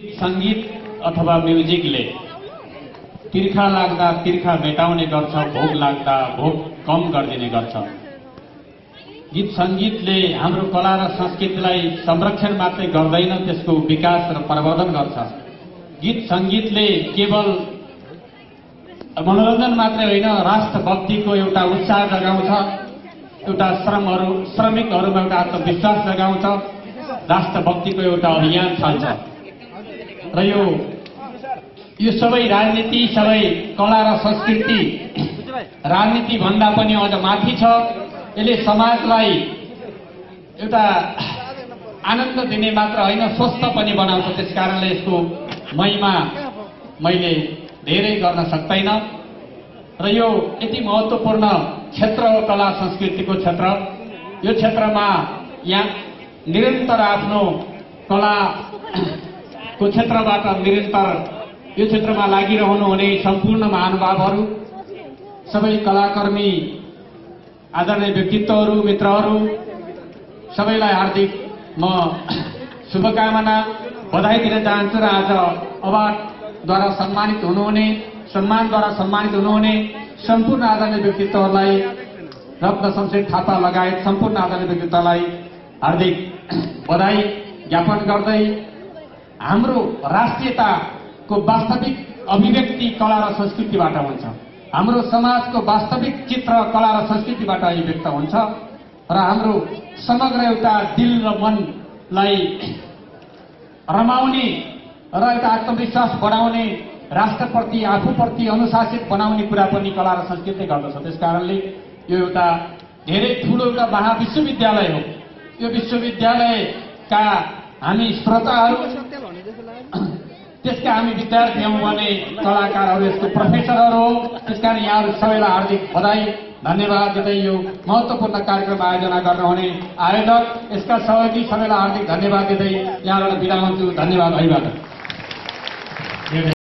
संगीत अथवा म्युजिकले तिर्खा लाग्दा तिर्खा मेटाउने गर्छ, भोक लाग्दा भोक कम गरिदिने गर्छ। गीत संगीतले हाम्रो कला र संस्कृतिलाई संरक्षण मात्रै गर्दैन, त्यसको विकास र प्रवर्धन गर्छ। गीत संगीतले केवल मनोरञ्जन मात्रै होइन, राष्ट्रभक्तिको एउटा उत्साह जगाउँछ, एउटा श्रमिकहरूमा एउटा आत्मविश्वास जगाउँछ, राष्ट्रभक्तिको एउटा अभियान थाल्छ। र यो सबै राजनीति, सबै कला र संस्कृति राजनीति भन्दा पनि अझ माथि छ। यसले समाजलाई एउटा आनन्द दिने मात्र होइन, स्वस्थ पनि बनाउँछ। त्यसकारणले यसको महिमा मैले धेरै गर्न सक्दैन। र यो यति महत्त्वपूर्ण क्षेत्र हो कला संस्कृतिको क्षेत्र। यो क्षेत्रमा यहाँ निरन्तर आफ्नो कलाको क्षेत्रबाट निरन्तर यो क्षेत्रमा लागिरहनु हुने सम्पूर्ण महानुभावहरू, सबै कलाकर्मी, आदरणीय व्यक्तित्वहरू, मित्रहरू, सबैलाई हार्दिक म शुभकामना बधाई दिन चाहन्छु। र आज अवार्डद्वारा सम्मानित हुनुहुने, सम्मानद्वारा सम्मानित हुनुहुने सम्पूर्ण आदरणीय व्यक्तित्वहरूलाई, रत्न शमशेर थापा लगायत सम्पूर्ण आदरणीय व्यक्तित्वलाई हार्दिक बधाई ज्ञापन गर्दै हाम्रो राष्ट्रियताको वास्तविक अभिव्यक्ति कला र संस्कृतिबाट हुन्छ। हाम्रो समाजको वास्तविक चित्र कला र संस्कृतिबाट अभिव्यक्त हुन्छ। र हाम्रो समग्र एउटा दिल र मनलाई रमाउने र एउटा आत्मविश्वास बढाउने, राष्ट्रप्रति आफूप्रति अनुशासित बनाउने कुरा पनि कला र संस्कृतिले गर्दछ। त्यसकारणले यो एउटा धेरै ठूलो एउटा महाविश्वविद्यालय हो। यो विश्वविद्यालयका हामी श्रोताहरू, त्यसका हामी विद्यार्थी हौँ भने कलाकारहरू यसको प्रोफेसरहरू हो। त्यसकारण यहाँहरू सबैलाई हार्दिक बधाई, धन्यवाद दिँदै यो महत्त्वपूर्ण कार्यक्रम आयोजना गर्नुहुने आयोजक, यसका सहयोगी सबैलाई हार्दिक धन्यवाद दिँदै यहाँबाट बिदा हुन्छु। धन्यवाद।